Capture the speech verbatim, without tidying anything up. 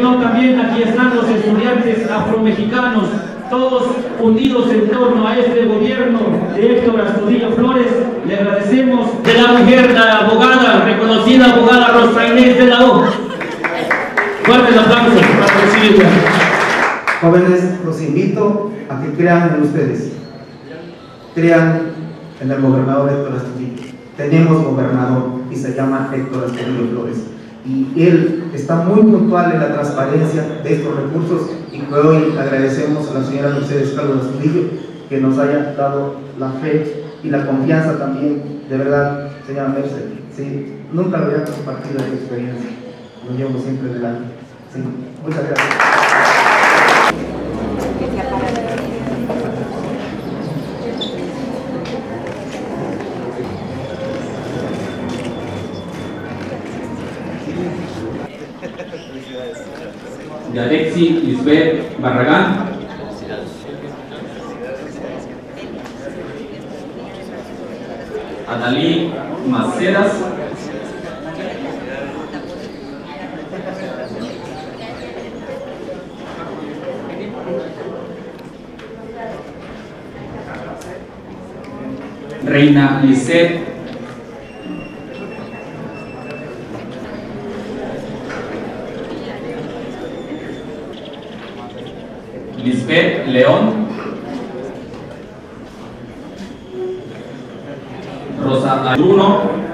sino también aquí están los estudiantes afromexicanos, todos unidos en torno a este gobierno de Héctor Astudillo Flores. Le agradecemos de la mujer, la abogada, reconocida abogada Rosa Inés de la O. Fuertes aplausos para recibirla. Jóvenes, los invito a que crean en ustedes, crean en el gobernador Héctor Astudillo. Tenemos gobernador y se llama Héctor Astudillo Flores, y él está muy puntual en la transparencia de estos recursos, y que hoy agradecemos a la señora Mercedes Carlos Astudillo que nos haya dado la fe y la confianza también. De verdad, señora Mercedes, sí, nunca lo había compartido esta experiencia, lo llevo siempre delante. Sí, muchas gracias. Yarexi Lisbeth Barragán, Adalí Maceras, Reina Lisset Lisbeth León, Rosa Bruno,